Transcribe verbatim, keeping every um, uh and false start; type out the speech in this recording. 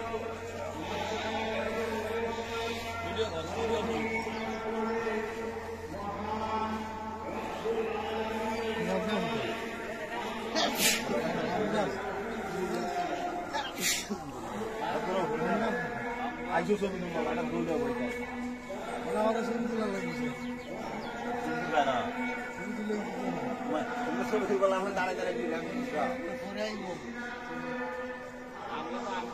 আইসো ছবি তুমি একটা ভুল দেওয়া বইটা মানে আমাদের ছবি তোলা লাগছে না ছবি তুলে তুমি ছবি তুলে বললাম দাঁড়ায় দাঁড়ায় দিলাম পরে আইবো আমরা তো